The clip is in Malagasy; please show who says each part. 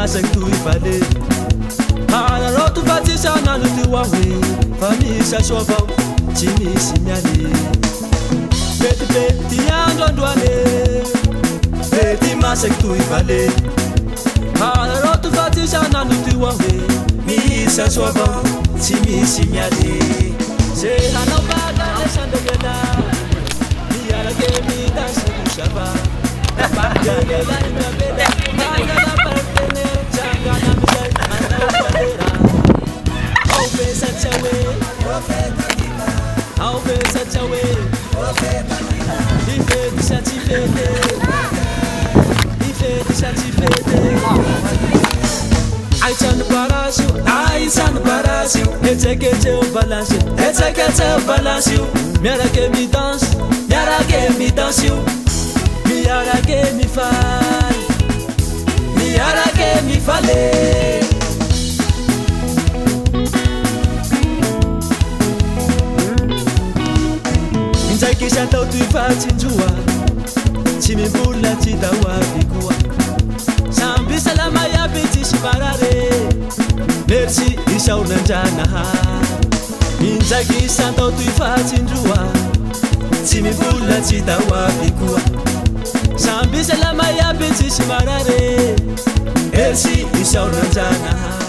Speaker 1: masaka toy vale araroto fa tsy sanano ty hoe fa misy aso avao tsy misy miale petipety androandroane pety masaka toy vale araroto fa tsy sanano ty hoe misy aso avao tsy misy miale se hanao bala sandegela miarake midansy kusava miarake mi danse, miarake mi danse, miarake mi fale, miarake mi fale. Inzaki shatau tu fatinjua, chimibula chidawa bikua. Sambi salama ya biti shibarare, merci ishauna jana. Inzaki shatau tu fatinjua, chimibula chidawa bikua. Sambi salama ya biti shibarare, merci ishauna jana.